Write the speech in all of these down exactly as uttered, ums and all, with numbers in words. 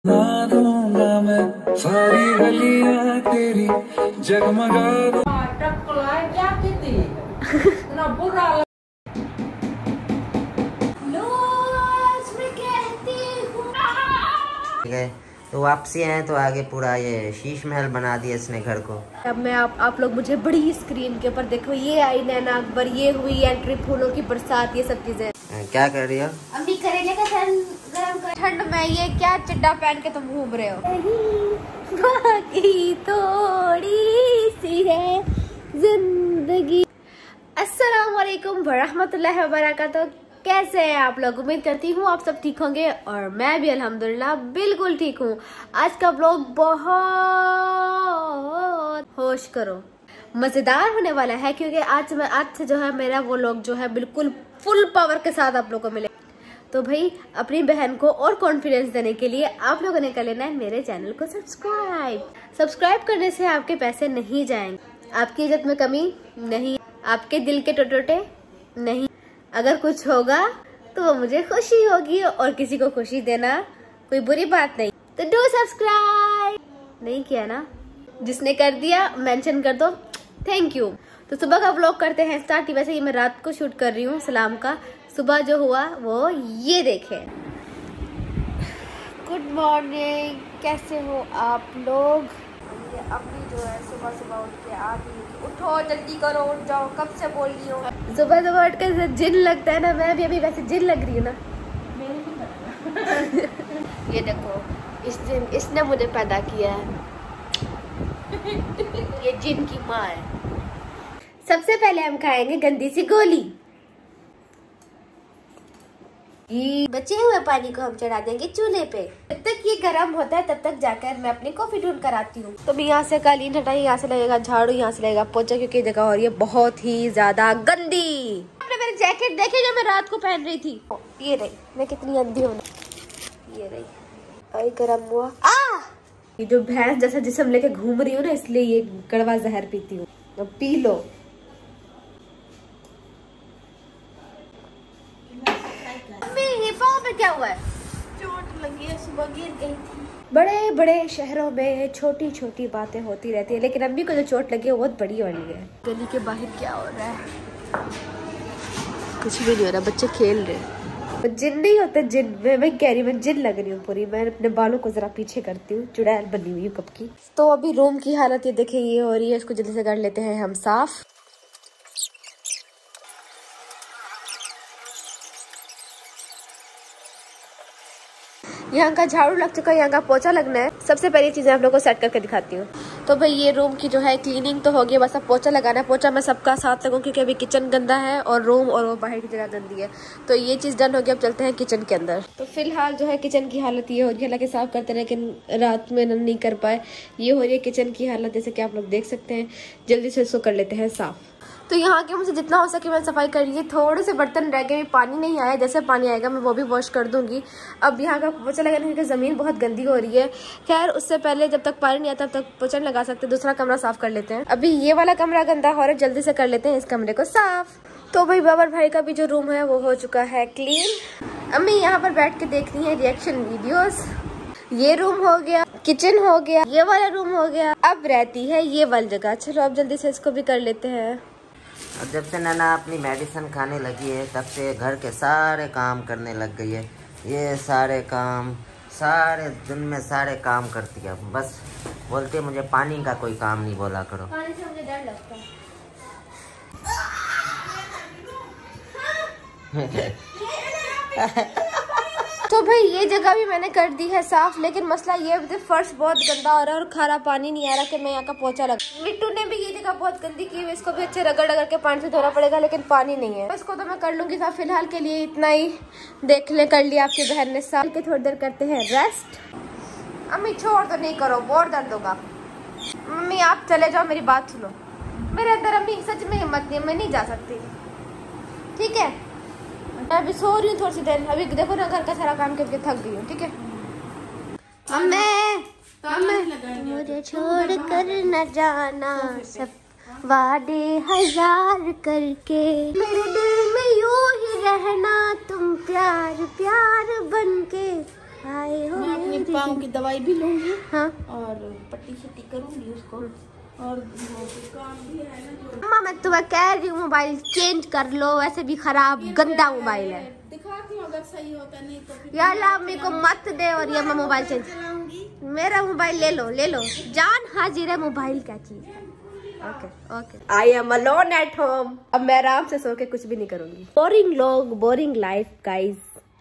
ना दूंगा मैं सारी गलियां तेरी जगमगा दूं। गए तो वापसी आए तो आगे पूरा ये शीश महल बना दिया इसने घर को। अब मैं आप आप लोग मुझे बड़ी स्क्रीन के ऊपर देखो, ये आई नैना अकबर, ये हुई एंट्री, फूलों की बरसात, ये सब चीजें। क्या कर रही हो? अम्मी करेले का गरम कर ठंड में ये क्या चड्डा पहन के तुम घूम रहे हो? बाकी थोड़ी सी है जिंदगी। अस्सलाम वालेकुम वरहमतुल्लाहि वबरकातुहू। कैसे हैं आप लोग? उम्मीद करती हूँ आप सब ठीक होंगे और मैं भी अल्हम्दुलिल्लाह बिल्कुल ठीक हूँ। आज का व्लॉग बहुत होश करो मजेदार होने वाला है, क्योंकि आज मैं आज से जो है मेरा वो लोग जो है बिल्कुल फुल पावर के साथ आप लोगों को मिले। तो भाई अपनी बहन को और कॉन्फिडेंस देने के लिए आप लोगों ने कर लेना है मेरे चैनल को सब्सक्राइब। सब्सक्राइब करने से आपके पैसे नहीं जाएंगे, आपकी इज्जत में कमी नहीं, आपके दिल के टोटोटे नहीं। अगर कुछ होगा तो वो मुझे खुशी होगी और किसी को खुशी देना कोई बुरी बात नहीं। तो डू सब्सक्राइब। नहीं किया ना? जिसने कर दिया मेंशन कर दो, थैंक यू। तो सुबह का व्लॉग करते हैं स्टार्ट। वैसे ये मैं रात को शूट कर रही हूँ सलाम का, सुबह जो हुआ वो ये देखें। गुड मॉर्निंग, कैसे हो आप लोग? अम्मी जो है सुबह सुबह उठ के आ गई, उठो जल्दी करो, उठ जाओ, कब से बोल रही हूँ। सुबह सुबह उठ के जिन लगता है ना, मैं भी अभी वैसे जिन लग रही हूँ ना। ये देखो, इस दिन इसने मुझे पैदा किया है, ये जिन की माँ है। सबसे पहले हम खाएंगे गंदी सी गोली। बचे हुए पानी को हम चढ़ा देंगे चूल्हे पे। जब तक ये गर्म होता है तब तक जाकर मैं अपनी कॉफी ढूंढ कर आती हूँ। तो मैं यहाँ से कालीन हटाई, यहाँ से लगेगा झाड़ू, यहाँ से लगेगा पोछा, क्योंकि ये जगह हो रही है बहुत ही ज्यादा गंदी। आपने मेरी जैकेट देखी जो मैं रात को पहन रही थी? ये रही, मैं कितनी अंधी हूँ। ये रही, आई गर्म हुआ। आ ये जो भैंस जैसा जिस्म लेके घूम रही हूँ ना, इसलिए ये कड़वा जहर पीती हूँ। तो पी लो। क्या हुआ है? चोट लगी है, सुबह गिर गई थी। बड़े बड़े शहरों में छोटी छोटी बातें होती रहती है, लेकिन अम्मी को जो चोट लगी है वो बहुत बड़ी वाली है। गली के बाहर क्या हो रहा है? कुछ भी नहीं हो रहा, बच्चे खेल रहे हैं। जिन नहीं होते, जिन मैं मैं कह रही, मैं जिन लग रही हूँ पूरी। मैं अपने बालों को जरा पीछे करती हूँ, चुड़ैल बनी हुई हूँ कब की। तो अभी रूम की हालत ये देखिए ये हो रही है, इसको जल्दी से कर लेते हैं हम साफ। यहाँ का झाड़ू लग चुका है, यहाँ का पोछा लगना है। सबसे पहली चीजें आप लोगों को सेट करके दिखाती हूँ। तो भाई ये रूम की जो है क्लीनिंग तो हो गई, बस अब पोछा लगाना है। पोछा मैं सबका साथ लगूँ क्योंकि अभी किचन गंदा है और रूम और वो बाहर की जगह गंदी है। तो ये चीज डन हो गई, अब चलते हैं किचन के अंदर। तो फिलहाल जो है किचन की हालत ये हो रही है, हालांकि साफ करते रहे लेकिन रात में नहीं कर पाए। ये हो रही है किचन की हालत, जैसे कि आप लोग देख सकते हैं। जल्दी से इसको कर लेते हैं साफ। तो यहाँ के मुझे जितना हो सके मैं सफाई कर ली। थोड़े से बर्तन रह गए, पानी नहीं आया, जैसे पानी आएगा मैं वो भी वॉश कर दूंगी। अब यहाँ का पोछा लगाने क्योंकि ज़मीन बहुत गंदी हो रही है। खैर उससे पहले जब तक पानी नहीं आता तब तक पोछा लगा सकते, दूसरा कमरा साफ कर लेते हैं। अभी ये वाला कमरा गंदा हो रहा है, जल्दी से कर लेते हैं इस कमरे को साफ। तो भाई बाबर भाई का भी जो रूम है वो हो चुका है क्लीन। अम्मी यहाँ पर बैठ के देख रही है रिएक्शन वीडियोस। ये रूम हो गया, किचन हो गया, ये वाला रूम हो गया। अब रहती है ये वाली जगह। चलो अब जल्दी से इसको भी कर लेते हैं। और जब से नैना अपनी मेडिसिन खाने लगी है तब से घर के सारे काम करने लग गई है। ये सारे काम, सारे दिन में सारे काम करती है। बस बोलती है मुझे पानी का कोई काम नहीं बोला करो। पानी से मुझे डर लगता है। तो भाई ये जगह भी मैंने कर दी है साफ, लेकिन मसला ये है फर्श बहुत गंदा हो रहा है और खारा पानी नहीं आ रहा कि मैं यहाँ का पोछा लगा। मिट्टू ने भी ये जगह बहुत गंदी की है, इसको भी अच्छे रगड़ रगड़ के पानी से धोना पड़ेगा, लेकिन पानी नहीं है। इसको तो मैं कर लूंगी साफ। फिलहाल के लिए इतना ही। देख ले, कर लिया आपकी बहन ने साफ के। थोड़ी देर करते हैं रेस्ट। अम्मी छोड़ तो नहीं करो, बहुत दर्द होगा। मम्मी आप चले जाओ, मेरी बात सुनो। मेरे अंदर अम्मी सच में हिम्मत नहीं है, मैं नहीं जा सकती। ठीक है, मैं अभी सो रही हूँ थोड़ी सी देर। अभी देखो ना घर का सारा काम करके थक गई हूँ। ठीक है मम्मी, मुझे छोड़ कर न जाना सब वादे हजार करके, मेरे दिल में यूं ही रहना तुम प्यार प्यार बनके। हाय हो मैं अपने पाँव की दवाई भी लूंगी। हाँ और पट्टी शट्टी करूंगी उसको। और वो काम भी है ना जो। अम्मा मैं तुम्हें कह रही हूँ मोबाइल चेंज कर लो, वैसे भी खराब गंदा मोबाइल है। दिखाती हूँ अगर सही होता नहीं तो फिर यार ला मेरे को मत दे और ये मैं मोबाइल चेंज चलाऊंगी। मेरा मोबाइल ले लो ले लो, जान हाजिर है, मोबाइल क्या चीज है। Okay okay I am alone at home. अब मैं आराम से सो के कुछ भी नहीं करूंगी। बोरिंग लोग, बोरिंग लाइफ गाइस।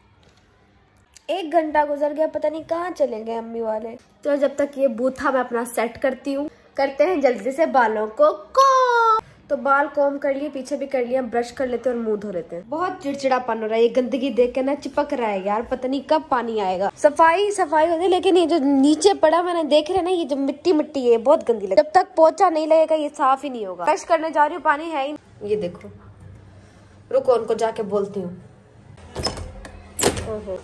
एक घंटा गुजर गया, पता नहीं कहाँ चले गए अम्मी वाले। तो जब तक ये बूथा मैं अपना सेट करती हूँ, करते हैं जल्दी से बालों को कोम। तो बाल कोम कर लिए, पीछे भी कर लिया, ब्रश कर लेते हैं और मुंह धो लेते हैं। बहुत चिड़चिड़ापन हो रहा है, ये गंदगी देख के ना चिपक रहा है यार, पता नहीं कब पानी आएगा। सफाई सफाई होती है लेकिन ये जो नीचे पड़ा मैंने देख रहे ना, ये जो मिट्टी मिट्टी है बहुत गंदी लगे। जब तक पोछा नहीं लगेगा ये साफ ही नहीं होगा। ब्रश करने जा रही हूँ, पानी है ही नहीं। ये देखो, रुको उनको जाके बोलती हूँ। ओहो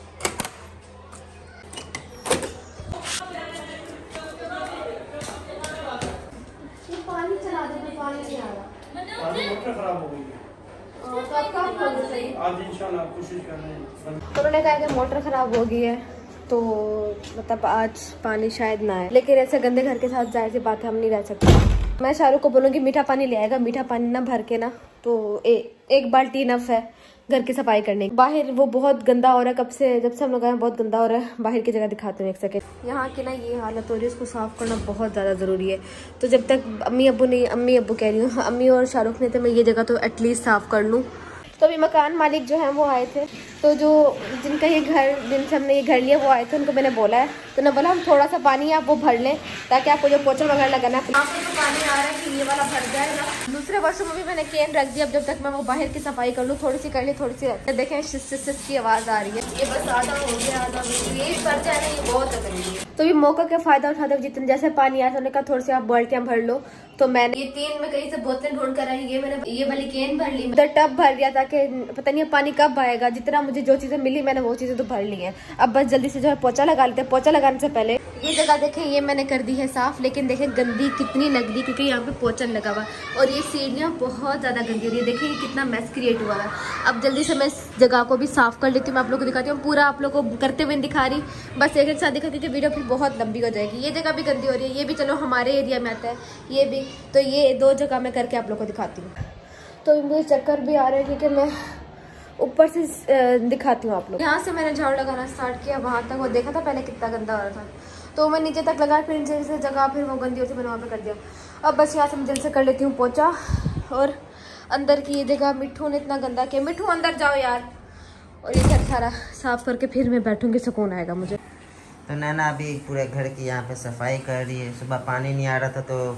पानी चला दो, पानी नहीं आ रहा। आज मोटर खराब हो गई है। तो अब कब होगा सही? आज इंशाल्लाह कोशिश कर रहे हैं। तो उन्होंने कहा कि मोटर खराब हो गई है, तो मतलब आज पानी शायद ना आए। लेकिन ऐसे गंदे घर के साथ जाहिर सी बात है हम नहीं रह सकते। मैं शाहरुख को बोलूँगी मीठा पानी ले आएगा, मीठा पानी ना भर के ना, तो ए, एक बाल्टी इनफ है घर की सफाई करने। बाहर वो बहुत गंदा हो रहा है, कब से जब से हम लोग आए बहुत गंदा हो रहा है। बाहर की जगह दिखाते हैं एक सेकंड। यहाँ की ना ये हालत हो रही है, इसको साफ करना बहुत ज़्यादा ज़रूरी है। तो जब तक अम्मी अब्बू नहीं, अम्मी अब्बू कह रही हूँ, अम्मी और शाहरुख ने, तो मैं ये जगह तो एटलीस्ट साफ कर लूँ। तो अभी मकान मालिक जो है वो आए थे, तो जो जिनका ये घर, जिनसे हमने ये घर लिया वो आए थे, उनको मैंने बोला है, तो उन्होंने बोला हम थोड़ा सा पानी आप वो भर लें ताकि आपको जो पोछा वगैरह लगाना है। यहाँ पे जो पानी आ रहा है कि ये वाला भर जाएगा। दूसरे वर्षों में भी मैंने केन रख दिया, अब जब तक मैं वो बाहर की सफाई कर लूँ, थोड़ी सी कर ली थोड़ी सी। देखें शिस शिस शिस की आवाज़ आ रही है, ये बस आधा हो गया, आधा ये भर जाए, ये बहुत जरूरी है। तो ये मौका का फायदा उठाते हुए जितने जैसे पानी आया था उन्होंने कहा थोड़ी सी आप बाल्टियाँ भर लो, तो मैंने ये तीन में कहीं से बोतलें ढूंढ कर आई, ये मैंने ये वाली केन भर ली, उधर टब भर दिया ताकि पता नहीं पानी कब आएगा। जितना मुझे जो चीजें मिली मैंने वो चीजें तो भर ली हैं। अब बस जल्दी से जो है पोछा लगा लेते हैं। पोछा लगाने से पहले ये जगह देखें, ये मैंने कर दी है साफ, लेकिन देखें गंदी कितनी लग रही क्योंकि यहाँ पे पोछा लगा हुआ और ये सीढ़ियाँ बहुत ज्यादा गंदी हो रही है। देखिए ये कितना मैस क्रिएट हुआ है। अब जल्दी से मैं इस जगह को भी साफ कर लेती हूँ, मैं आप लोग को दिखाती हूँ। पूरा आप लोग को करते हुए दिखा रही, बस एक एक साथ दिखा क्योंकि वीडियो फिर बहुत लंबी हो जाएगी। ये जगह भी गंदी हो रही है, ये भी चलो हमारे एरिया में आता है, ये भी, तो ये दो जगह मैं करके आप लोग को दिखाती हूँ। तो मुझे चक्कर भी आ रहे हैं क्योंकि मैं ऊपर से दिखाती हूँ आप लोग। यहाँ से मैंने झाड़ू लगाना स्टार्ट किया, वहाँ तक वो देखा था पहले कितना गंदा हो रहा था, तो मैं नीचे तक लगा, फिर नीचे से जगह फिर वो गंदी होती मैंने वहाँ पे कर दिया। अब बस यहाँ से मैं जल्द से कर लेती हूँ पोछा। और अंदर की ये जगह मिट्टू ने इतना गंदा किया, मिट्टू अंदर जाओ यार। और ये घर सारा साफ करके फिर मैं बैठूंगी, सुकून आएगा मुझे। तो नैना अभी पूरे घर की यहाँ पे सफाई कर रही है। सुबह पानी नहीं आ रहा था तो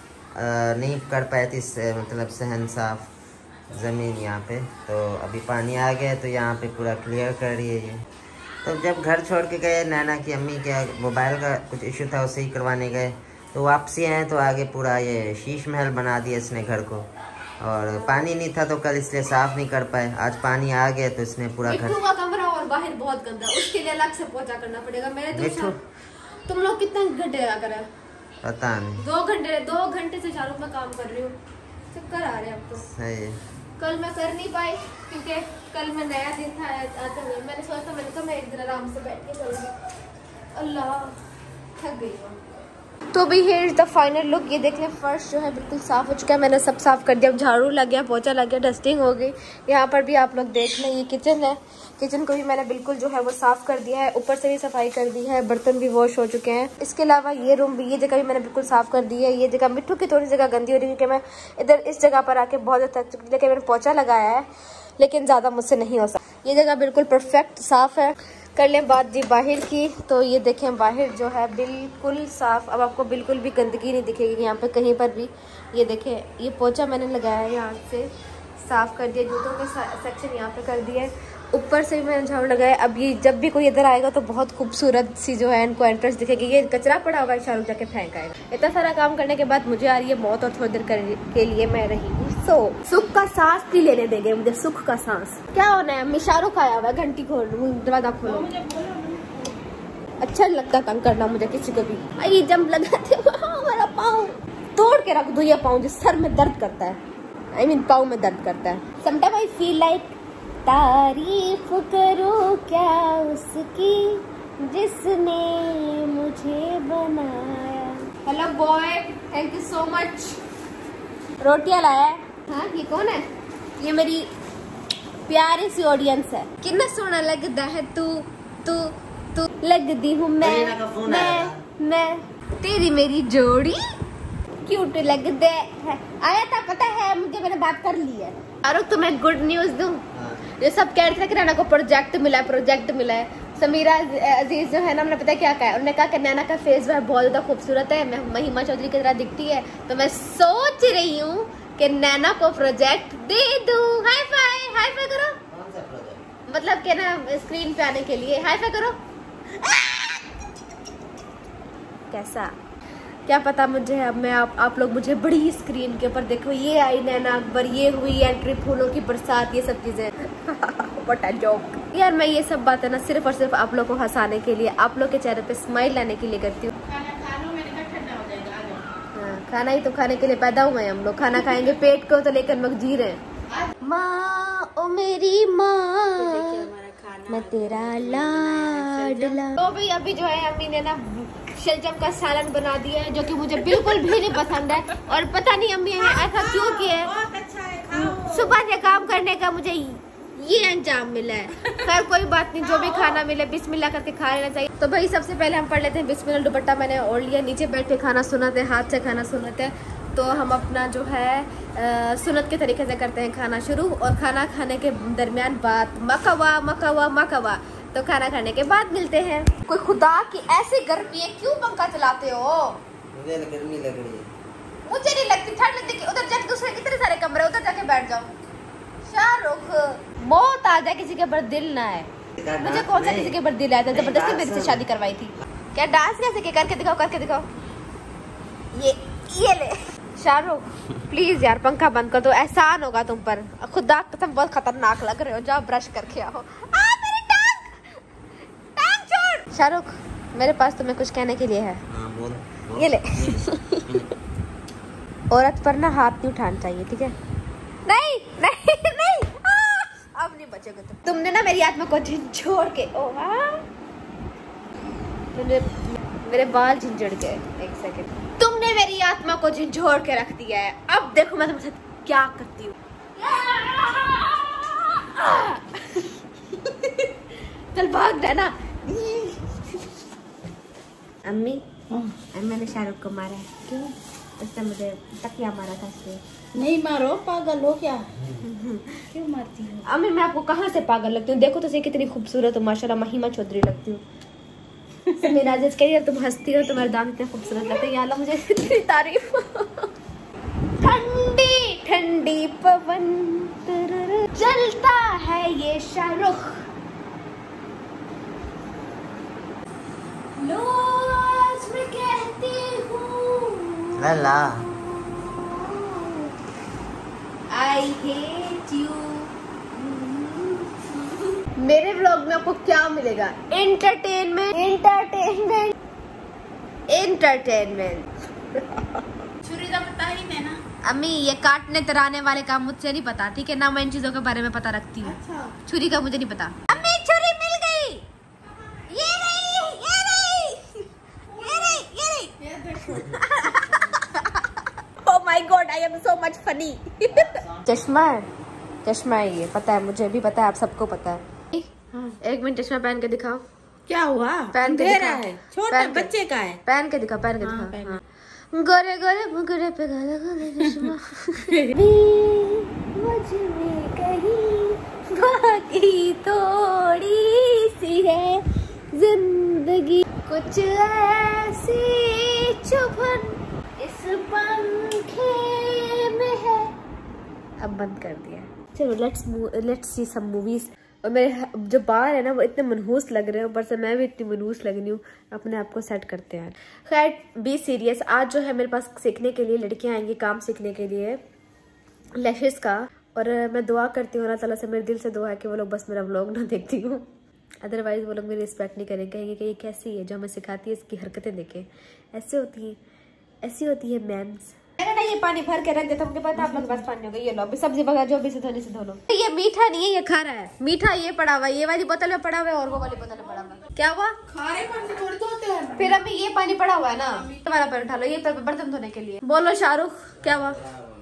आ, नहीं कर पाई थी, मतलब सहन साफ ज़मीन यहाँ पे, तो अभी पानी आ गया तो यहाँ पे पूरा क्लियर कर रही है ये। तो जब घर छोड़ के गए नैना की अम्मी के मोबाइल का कुछ इशू था उसे ही करवाने गए, तो वापसी आए तो आगे पूरा ये शीश महल बना दिया इसने घर को। और पानी नहीं था तो कल इसलिए साफ़ नहीं कर पाए, आज पानी आ गया तो इसने पूरा घर का कमरा और बाहर बहुत गंदा, उसके लिए अलग से पोछा करना पड़ेगा। मेरे तो तुम लोग कितने घंटे लगा कर है? पता नहीं, दो घंटे दो घंटे से चारों में काम कर रही हूँ, चक्कर आ रहे हैं अब तो। सही है, कल मैं कर नहीं पाई क्योंकि कल मैं नया दिन था आते हुए, मैंने सोचा मैंने कहा मैं एक दिन आराम से बैठ के करूँगी। अल्लाह थक गई हूँ। तो भी here is the final look. ये देख लें फर्श जो है बिल्कुल साफ हो चुका है, मैंने सब साफ कर दिया। अब झाड़ू लग गया, पोछा लग गया, डस्टिंग हो गई। यहाँ पर भी आप लोग देख लें, ये किचन है, किचन को भी मैंने बिल्कुल जो है वो साफ कर दिया है, ऊपर से भी सफाई कर दी है, बर्तन भी वॉश हो चुके हैं। इसके अलावा ये रूम भी, ये जगह भी मैंने बिल्कुल साफ कर दी है। ये जगह मिट्टू की थोड़ी जगह गंदी हो रही है क्योंकि मैं इधर इस जगह पर आके बहुत ज़्यादा थक चुकी, लेकिन मैंने पोछा लगाया है लेकिन ज़्यादा मुझसे नहीं हो सकता। ये जगह बिल्कुल परफेक्ट साफ है। कर लें बात जी बाहर की, तो ये देखें बाहर जो है बिल्कुल साफ, अब आपको बिल्कुल भी गंदगी नहीं दिखेगी यहाँ पे कहीं पर भी। ये देखें, ये पोछा मैंने लगाया है, यहाँ से साफ कर दिया, जूतों का सेक्शन यहाँ पे कर दिया है, ऊपर से भी मैंने झाड़ू लगाया। अब ये जब भी कोई इधर आएगा तो बहुत खूबसूरत सी जो है इनको एंट्रेंस दिखेगी। ये कचरा पड़ा हुआ है, शाहरुख जाके फेंक आएगा। इतना सारा काम करने के बाद मुझे आ रही है मौत और थोड़ी देर के लिए मैं रही हूँ सो सुख का सांस भी लेने देंगे मुझे, सुख का सांस। क्या होना है, मैं शाहरुख आया हुआ है, घंटी खोल दरवाजा खोलो। अच्छा लगता तंग करना मुझे किसी को भी। आई जंप लगाते मेरा पाँव तोड़ के रख दो, ये पाँव जो सर में दर्द करता है, आई मीन पाँव में दर्द करता है। समटाइम आई फील लाइक तारीफ करो क्या उसकी, जिसने मुझे बनाया। Hello boy, thank you so much. रोटियां लाया है। हाँ, ये कौन है? ये मेरी प्यारी सी ऑडियंस है। कितना सोना लगता है तू तू तू लगती हूँ मैं मैं मैं तेरी मेरी जोड़ी क्यूट लगते है। आया था, पता है मुझे, मैंने बात कर ली है। और तुम्हें गुड न्यूज दूं, ये सब कह रहे थे कि नैना को प्रोजेक्ट मिला है प्रोजेक्ट मिला है। समीरा अजीज जो है ना, हमने पता है क्या कहा है, उन्होंने कहा कि नैना का फेस जो है बहुत ज्यादा खूबसूरत है, मैं महिमा चौधरी की तरह दिखती है, तो मैं सोच रही हूँ कि नैना को प्रोजेक्ट दे दूं। हाई फाई, हाई फाई करो। कौन सा प्रोजेक्ट? मतलब के ना स्क्रीन पे आने के लिए। हाई फाई करो। कैसा, क्या पता मुझे, अब मैं आप आप लोग मुझे बड़ी स्क्रीन के ऊपर देखो, ये आई नैना अकबर, ये हुई एंट्री, फूलों की बरसात, ये सब चीजें। व्हाट अ जोक यार। मैं ये सब बातें ना सिर्फ और सिर्फ आप लोग को हंसाने के लिए, आप लोग के चेहरे पे स्माइल लाने के लिए करती हूँ। हाँ, खाना ही तो खाने के लिए पैदा हुए हैं हम लोग, खाना खाएंगे पेट को तो लेकर मग जी रहे हैं। माँ ओ मेरी माँ, मैं तेरा लाडला। तो भाई अभी जो है अम्मी ने ना शलजम का सालन बना दिया है, जो कि मुझे बिल्कुल भी नहीं पसंद है, और पता नहीं अम्मी ने ऐसा क्यों किया है। सुबह से काम करने का मुझे ये अंजाम मिला है। खैर कोई बात नहीं, जो भी खाना मिले बिस्मिल्लाह करके खा लेना चाहिए। तो भाई सबसे पहले हम पढ़ लेते हैं बिस्मिल्लाह। दुपट्टा मैंने ओढ़ लिया, नीचे बैठ के खाना सुनाते हैं, हाथ से खाना सुनाते हैं। तो हम अपना जो है आ, सुन्नत के तरीके से करते हैं खाना शुरू, और खाना खाने के दरमियान बात मकवा मकवा मकवा। तो खाना खाने के बाद मिलते हैं। कोई खुदा की ऐसी गर्मी है, क्यों पंखा चलाते हो? मुझे गर्मी लग रही है। मुझे नहीं लगती, ठंड लगती है। उधर जाके दूसरे कितने सारे कमरे, उधर जाके बैठ जाओ। शाहरुख, मौत आ जाए किसी के ऊपर दिल ना है। मुझे कौन सा किसी के ऊपर दिल आया था? जबरदस्ती मेरे से शादी करवाई थी क्या? डांस कैसे के करके दिखाओ, करके दिखाओ। ये ये ले शाहरुख, प्लीज यार पंखा बंद कर दो, एहसान होगा तुम पर। खुदा कसम बहुत खतरनाक लग रहे हो, जाओ ब्रश करके आओ। आ, मेरी टांग, टांग छोड़। शाहरुख, मेरे पास तुम्हें कुछ कहने के लिए है। हाँ, बोल, बोल। ये ले। औरत पर ना हाथ नहीं उठाना चाहिए, ठीक है? नहीं नहीं नहीं, आ, अब नहीं बचोगे तुम। तुमने ना मेरी आत्मा को झंझोड़ के, ओ हाँ, तुमने मेरे बाल झंझोड़ के, एक सेकंड, तुमने मेरी आत्मा को झंझोड़ के रख दिया है। अब देखो मैं तुम्हारे साथ क्या करती हूँ। चल भाग जाना। अम्मी, मैंने शाहरुख को मारा है। क्यों? उसने मुझे तकिया मारा था इसलिए। नहीं मारो, पागल हो क्या? क्यों मारती हो? अम्मी मैं आपको कहाँ से पागल लगती हूँ? देखो तो सही कितनी खूबसूरत हो, माशाल्लाह महिमा चौधरी लगती हूँ। मेरा जिस करिए तुम हंसती हो, तुम्हारे दांत इतने खूबसूरत लगते हैं। या अल्लाह मुझे इतनी तारीफ। ठंडी ठंडी पवन चलता है ये शाहरुख, रोज मैं कहती हूँ लला आई हेट यू। मेरे व्लॉग में आपको क्या मिलेगा? Entertainment entertainment entertainment. छुरी का पता ही नहीं ना। अम्मी ये काटने तराने वाले काम मुझसे नहीं पता, ठीक है ना? मैं इन चीजों के बारे में पता रखती हूँ। अच्छा। छुरी का मुझे नहीं पता। अम्मी छुरी मिल गई, ये रही ये रही ये रही ये रही। ये देखो। Oh my God, I am so much funny. चश्मा है, चश्मा है ये, पता है मुझे भी पता है, आप सबको पता है। एक मिनट चश्मा पहन के दिखाओ। क्या हुआ? पहन के अंधेरा दिखाओ। है, छोटा पहन के- बच्चे का है। पहन के दिखाओ, पहन के हाँ, दिखाओ। पहन। हाँ। गोरे गोरे मुगरे पे काला काला चश्मा। मुझ में कहीं बाकी थोड़ी सी है जिंदगी, कुछ ऐसी चुभन इस पंखे में है। अब बंद कर दिया। चलो let's let's see some movies. और मेरे जो बाल है ना वो इतने मनहूस लग रहे हैं, ऊपर से मैं भी इतनी मनहूस लग रही हूँ। अपने आप को सेट करते हैं। खैर बी सीरियस। आज जो है मेरे पास सीखने के लिए लड़कियां आएंगी, काम सीखने के लिए लैशेस का। और मैं दुआ करती हूँ अल्लाह ताला से, मेरे दिल से दुआ है कि वो लोग बस मेरा व्लॉग ना देखती हूँ, अदरवाइज वो लोग मेरी रिस्पेक्ट नहीं करेंगे, कहेंगे कि ये कैसी है जो हमें सिखाती है, इसकी हरकतें देखें। ऐसे होती हैं, ऐसी होती है मैम्स। मैंने ना ये पानी भर के रख देता, मुझे पता आप लोग के पास पानी होगा। ये लो अभी सब्जी वगैरह जो भी से धोने से धो लो। ये मीठा नहीं है, ये खारा है। मीठा ये पड़ा हुआ है, ये वाली बोतल में पड़ा हुआ है और वो वाली बोतल में पड़ा हुआ है। क्या हुआ? खारे पानी से थोड़ी धोते हैं। फिर अभी ये पानी पड़ा हुआ है ना, तुम्हारा पानी उठा लो, ये तो बर्तन धोने के लिए। बोलो शाहरुख क्या हुआ?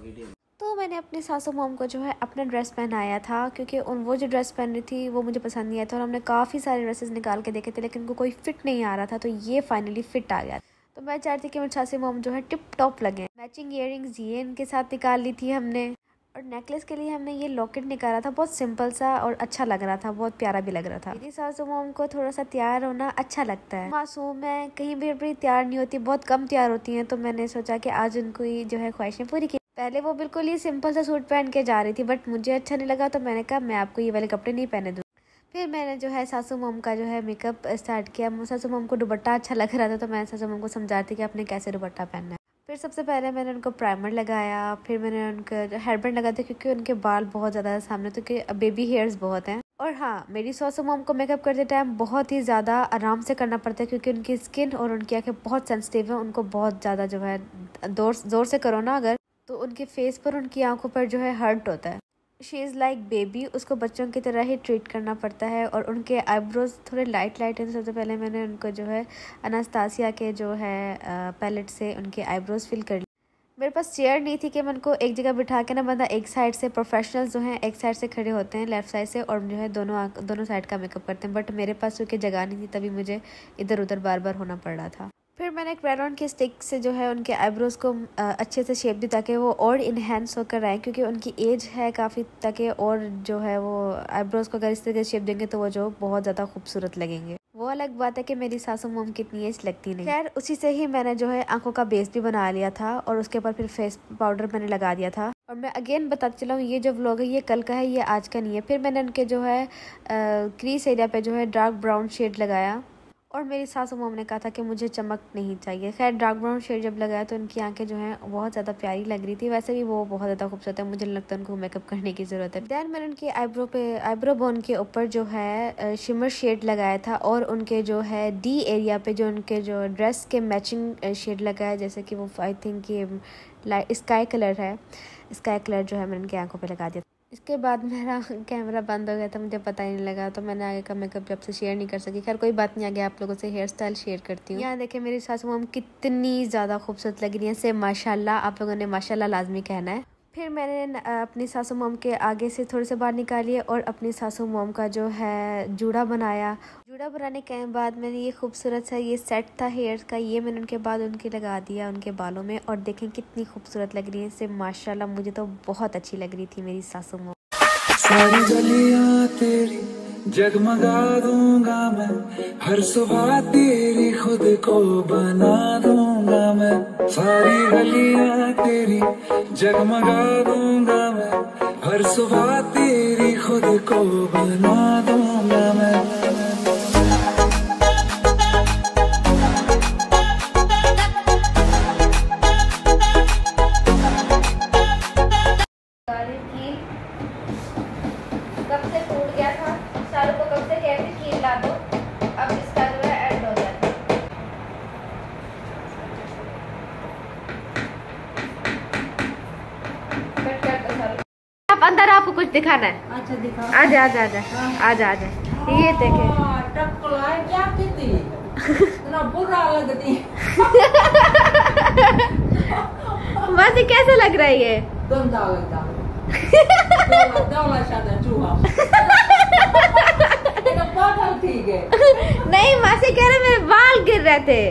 तो मैंने अपनी सासू मॉम को जो है अपना ड्रेस पहनाया था, क्योंकि उन वो जो ड्रेस पहन रही थी वो मुझे पसंद नहीं आया था और हमने काफ़ी सारे ड्रेसेस निकाल के देखे थे, लेकिन उनको कोई फिट नहीं आ रहा था। तो ये फाइनली फिट आ गया। तो मैं चाहती कि मेरी सासू मॉम जो है टिप टॉप लगे। मैचिंग इयररिंग्स ये इनके साथ निकाल ली थी हमने, और नेकलेस के लिए हमने ये लॉकेट निकाला था, बहुत सिंपल सा और अच्छा लग रहा था, बहुत प्यारा भी लग रहा था। मेरी सासू मॉम को थोड़ा सा तैयार होना अच्छा लगता है। मासूम है, कहीं भी अपनी तैयार नहीं होती, बहुत कम तैयार होती हैं। तो मैंने सोचा कि आज उनको ये जो है ख्वाहिशें पूरी की। पहले वो बिल्कुल ही सिंपल सा सूट पहन के जा रही थी, बट मुझे अच्छा नहीं लगा, तो मैंने कहा मैं आपको ये वाले कपड़े नहीं पहने दूँ। फिर मैंने जो है सासू मॉम का जो है मेकअप स्टार्ट किया। सासू मॉम को दुपट्टा अच्छा लग रहा था, तो मैं सासू मॉम को समझाती कि आपने कैसे दुपट्टा पहनना है। फिर सबसे पहले मैंने उनको प्राइमर लगाया, फिर मैंने उनका हेयर बैंड लगा दिया, क्योंकि उनके बाल बहुत ज़्यादा सामने, तो कि बेबी हेयर्स बहुत हैं। और हाँ, मेरी सासू मॉम को मेकअप करते टाइम बहुत ही ज़्यादा आराम से करना पड़ता है, क्योंकि उनकी स्किन और उनकी आँखें बहुत सेंसिटिव है। उनको बहुत ज़्यादा जो है जोर जोर से करो ना अगर, तो उनके फेस पर, उनकी आंखों पर जो है हर्ट होता है। शी इज़ लाइक बेबी, उसको बच्चों की तरह ही ट्रीट करना पड़ता है। और उनके आईब्रोज थोड़े लाइट लाइट हैं। सबसे पहले मैंने उनको जो है अनास्तासिया के जो है पैलेट से उनके आईब्रोज फिल कर लिए। मेरे पास चेयर नहीं थी कि मैं उनको एक जगह बिठा के ना, बंदा एक साइड से, प्रोफेशनल्स जो हैं एक साइड से खड़े होते हैं लेफ्ट साइड से, और जो है दोनों दोनों साइड का मेकअप करते हैं, बट मेरे पास क्योंकि जगह नहीं थी, तभी मुझे इधर उधर बार बार होना पड़ रहा था। फिर मैंने एक क्रेयॉन की स्टिक से जो है उनके आईब्रोज को अच्छे से शेप दी, ताकि वो और इन्हेंस होकर आए, क्योंकि उनकी एज है काफ़ी, ताकि और जो है वो आईब्रोज को अगर इस तरह शेप देंगे तो वो जो बहुत ज़्यादा खूबसूरत लगेंगे। वो अलग बात है कि मेरी सासू मॉम की इतनी एज लगती नहीं। खैर उसी से ही मैंने जो है आंखों का बेस भी बना लिया था, और उसके ऊपर फिर फेस पाउडर मैंने लगा दिया था। और मैं अगेन बताते चला हूँ, ये जो व्लॉग है ये कल का है, ये आज का नहीं है। फिर मैंने उनके जो है क्रीज एरिया पे जो है डार्क ब्राउन शेड लगाया, और मेरी सासू मॉम ने कहा था कि मुझे चमक नहीं चाहिए। खैर डार्क ब्राउन शेड जब लगाया तो उनकी आंखें जो हैं बहुत ज़्यादा प्यारी लग रही थी। वैसे भी वो बहुत ज़्यादा खूबसूरत है, मुझे लगता है उनको मेकअप करने की ज़रूरत है। दैन मैंने उनकी आईब्रो पे, आईब्रो बोन के ऊपर जो है शिमर शेड लगाया था, और उनके जो है डी एरिया पे जो उनके जो ड्रेस के मैचिंग शेड लगाया, जैसे कि वो आई थिंक ये लाइट स्काई कलर है, स्काई कलर जो है मैंने उनकी आंखों पे लगा दिया। इसके बाद मेरा कैमरा बंद हो गया था, मुझे पता ही नहीं लगा, तो मैंने आगे का मेकअप जब से शेयर नहीं कर सकी। खैर कोई बात नहीं, आगे आप लोगों से हेयर स्टाइल शेयर करती हूँ। यहाँ देखिए मेरी सासू मॉम कितनी ज़्यादा खूबसूरत लग रही है, से माशाल्लाह, आप लोगों ने माशाल्लाह लाजमी कहना है। फिर मैंने अपनी सासू मॉम के आगे से थोड़े से बाहर निकालिए और अपनी सासू मॉम का जो है जूड़ा बनाया। जूड़ा बनाने के बाद मैंने ये खूबसूरत सा ये सेट था हेयर का, ये मैंने उनके बाद उनके लगा दिया उनके बालों में, और देखें कितनी खूबसूरत लग रही है, इससे माशाल्लाह मुझे तो बहुत अच्छी लग रही थी मेरी सासू मॉम। सारी गलियां तेरी जगमगा दूंगा मैं, हर सुबह तेरी खुद को बना दूंगा मैं। सारी गलियां तेरी जगमगा दूंगा मैं, हर सुबह तेरी खुद को बना दूंगा मैं। कब से टूट गया था, शाहरुख को कब से कहते कील ला दो, अब इसका जो है एंड हो जाता है। कट कर दो शाहरुख। आप अंदर, आपको कुछ दिखाना है? अच्छा दिखा। आजा आजा आजा आजा आजा, ये देखे टकलाए क्या कहती इतना बुरा लगती वैसे कैसे लग रहा है ये? गंदा लगता ठीक है। नहीं मासी कह रहे मेरे बाल गिर रहे थे।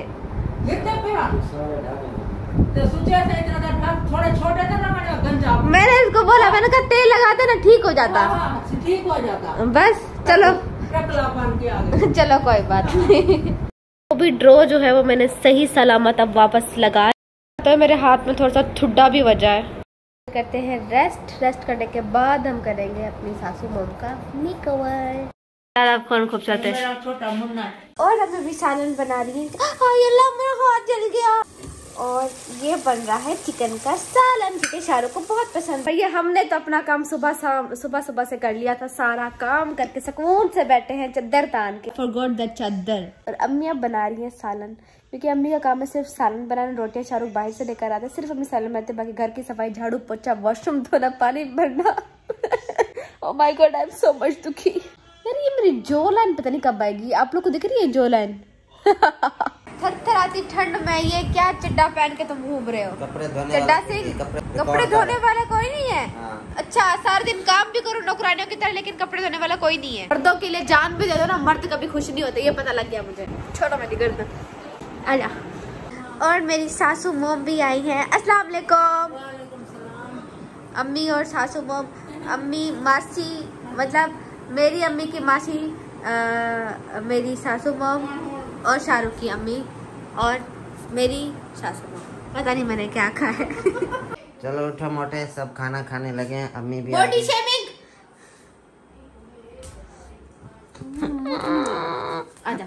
तो थोड़े छोटे थे ना, मैंने गंजा मैंने इसको बोला, मैंने कहा तेल लगाते ना ठीक हो जाता। ठीक हो जाता बस चलो चलो कोई बात नहीं। वो भी ड्रो जो है वो मैंने सही सलामत अब वापस लगा, तो मेरे हाथ में थोड़ा सा ठुड्डा भी बजा है। करते हैं रेस्ट, रेस्ट करने के बाद हम करेंगे अपनी सासू मॉम का मेकओवर। आप कौन खूबसूरत है। छोटा मुन्ना और अब मैं भी सालन बना रही हूँ। मेरा हाथ जल गया। और ये बन रहा है चिकन का सालन, क्योंकि शाहरुख को बहुत पसंद है। ये हमने तो अपना काम सुबह शाम सुबह सुबह से कर लिया था, सारा काम करके सुकून से बैठे हैं चद्दर तान के, फॉरगॉट द चद्दर। और अम्मी अब बना रही है सालन, क्योंकि अम्मी का काम है सिर्फ सालन बनाना, रोटियां शाहरुख बाहर से लेकर आते, सिर्फ अम्मी सालन बनाते, बाकी घर की सफाई, झाड़ू पोछा, वॉशरूम धोना, पानी भरना। Oh my god, I am so much दुखी। यार ये मेरी जो लाइन पता नहीं कब आएगी, आप लोग को दिख रही है जो लाइन? थरथराती ठंड में ये क्या चड्डा पहन के तुम घूम रहे हो? कपड़े धोने चड्डा वाला- से कपड़े कपड़े धोने वाला कोई नहीं है। हाँ। अच्छा, सारा दिन काम भी करो नौकरानियों की तरह, लेकिन कपड़े धोने वाला कोई नहीं है। मर्दों के लिए जान भी दे दो ना, मर्द कभी खुश नहीं होते, ये पता लग गया मुझे। छोड़ो मेरी गर्दन, आजा। और मेरी सासू मोम भी आई है। अस्सलाम वालेकुम। अम्मी और सासू मोम, अम्मी मासी, मतलब मेरी अम्मी की मासी, आ, मेरी सासू मोम और शाहरुख की अम्मी और मेरी सासू मोम। पता नहीं मैंने क्या कहा है। चलो उठो मोटे, सब खाना खाने लगे हैं। अम्मी भी बॉडी शेमिंग। आजा।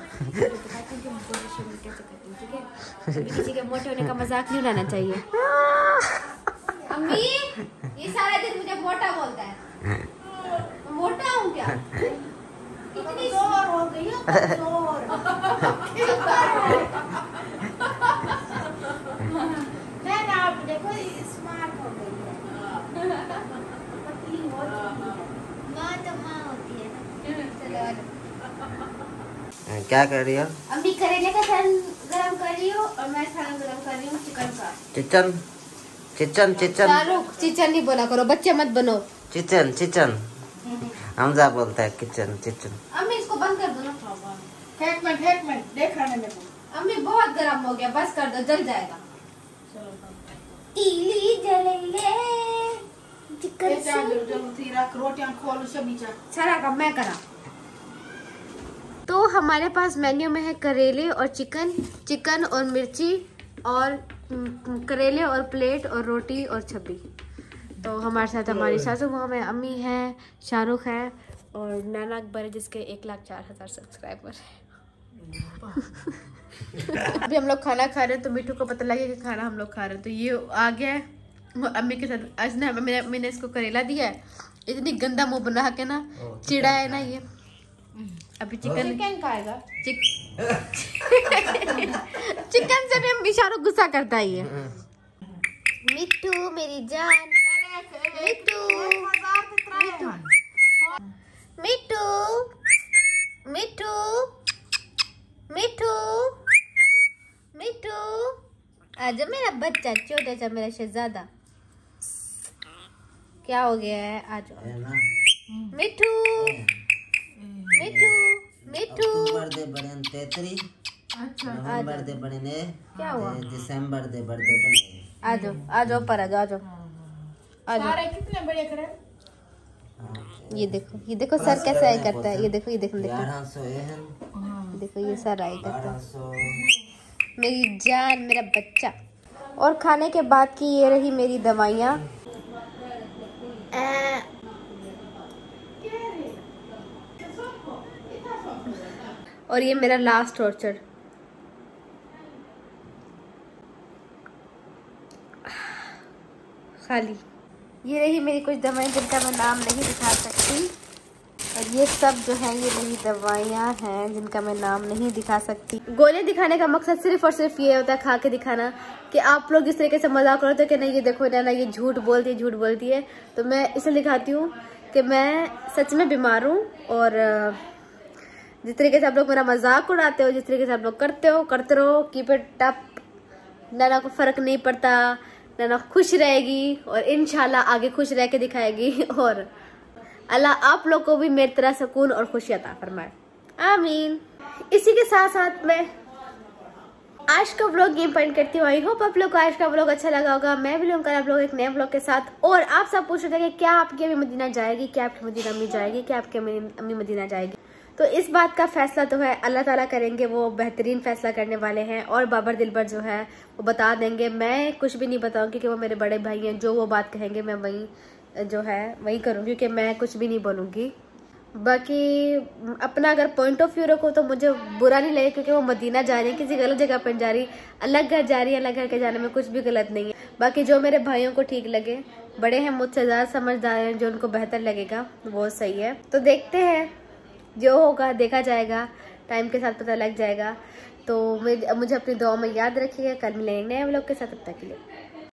किसी के मोटे होने का मजाक नहीं उड़ाना चाहिए। अम्मी, ये सारा दिन मुझे मोटा बोलता है। मोटा हूँ क्या? कितनी जोर हो गई हो, जोर। ना ना, आप देखो स्मार्ट हो गई है, पतली हो चुकी है। माँ तो माँ होती है ना। चलो क्या कर रही हो? अम्मी करेले का सालन गरम कर रही हो और मैं सालन गरम कर रही हूँ चिकन का। चिचन चिचन चिचन शाहरुख चिचन नहीं बोला करो, बच्चे मत बनो। चिचन चिचन हमजा बोलता है किचन चिचन। अम्मी इसको बंद कर दो ना। एक मिनट एक मिनट, देखा ना मेरे को। अम्मी बहुत गर्म हो गया, बस कर दो, जल जाएगा। इली जलेले चिकन से रोटियां खोल सभी चा। सारा काम मैं करा। तो हमारे पास मेन्यू में है करेले और चिकन, चिकन और मिर्ची और करेले और प्लेट और रोटी और छब्बी। तो हमारे साथ हमारी सासू माँ है, अम्मी है, शाहरुख है और नैना अकबर है, जिसके एक लाख चार हजार सब्सक्राइबर है। अभी हम लोग खाना खा रहे हैं, तो मिठू को पता लगे कि खाना हम लोग खा रहे हैं, तो ये आ गया है अम्मी के साथ। आज ना मैंने अम्मी ने इसको करेला दिया है, इतनी गंदा मुंह बना के ना चिड़ा है ना ये। अभी चिकन चिकन खाएगा। चिक... चिकन से भी अम्मी शाहरुख गुस्सा करता है ये। मिठू मेरी जान, मिठू मिठू मिठू मिठू मिठू मिठू आजा मेरा बच्चा, छोटा सा मेरा शहजादा। क्या हो गया है? आज मिठू मिठू मिठू अक्टूबर दे बड़े तेतरी, नवंबर दे बड़े ने, क्या हुआ? दिसंबर दे बड़े बने। आ जाओ आ जाओ पर आ जाओ आ जाओ आ जाओ। सारे कितने बड़े खड़े? ये देखो ये देखो सर कैसे आई करता है, ये देखो ये देखो देखो ग्यारह सौ एहन, देखो ये सर आई करता बारह है। सौ। मेरी जान मेरा बच्चा। और खाने के बाद की ये रही मेरी दवाइयाँ। और ये मेरा लास्ट टॉर्चर। खाली ये रही मेरी कुछ दवाएं जिनका मैं नाम नहीं दिखा सकती, और ये सब जो है ये मेरी दवाइयाँ हैं जिनका मैं नाम नहीं दिखा सकती। गोलियां दिखाने का मकसद सिर्फ और सिर्फ ये होता है खा के दिखाना, कि आप लोग इस तरीके से मजाक करते हो कि नहीं ये देखो ना ये झूठ बोलती है झूठ बोलती है। तो मैं इसलिए दिखाती हूँ कि मैं सच में बीमार हूँ, और जिस तरीके से आप लोग मेरा मजाक उड़ाते हो, जिस तरीके से आप लोग करते हो करते रहो, कीप इट अप। नाना को फर्क नहीं पड़ता, नाना खुश रहेगी और इंशाल्लाह आगे खुश रह के दिखाएगी, और अल्लाह आप लोग को भी मेरी तरह सुकून और खुशी अता फरमाए, आमीन। इसी के साथ साथ मैं आज का व्लॉग यहीं पॉइंट करती हूँ। आई होप आप लोग को आज का व्लॉग अच्छा लगा होगा। मैं भी लूँगा आप लोग एक नए व्लॉग के साथ। और आप सब पूछ रहे थे कि क्या आपकी अम्मी मदीना जाएगी, क्या आपकी मदीना अम्मी जाएगी, क्या आपकी अम्मी मदीना जाएगी। तो इस बात का फैसला तो है अल्लाह ताला करेंगे, वो बेहतरीन फैसला करने वाले हैं, और बाबर दिलबर जो है वो बता देंगे। मैं कुछ भी नहीं बताऊंगी क्योंकि वो मेरे बड़े भाई हैं, जो वो बात कहेंगे मैं वही जो है वही करूँगी, क्योंकि मैं कुछ भी नहीं बोलूँगी। बाकी अपना अगर पॉइंट ऑफ व्यू रखो तो मुझे बुरा नहीं लगे, क्योंकि वो मदीना जा रही है, किसी गलत जगह पर जा रही, अलग घर जा रही है, अलग घर के जाने में कुछ भी गलत नहीं है। बाकी जो मेरे भाइयों को ठीक लगे, बड़े हैं मुझसे ज़्यादा समझदार हैं, जो उनको बेहतर लगेगा वो सही है। तो देखते हैं, जो होगा देखा जाएगा, टाइम के साथ पता लग जाएगा। तो मुझे अपनी दुआ में याद रखिएगा। कल मिलेंगे नए व्लॉग के साथ, तब तक के लिए।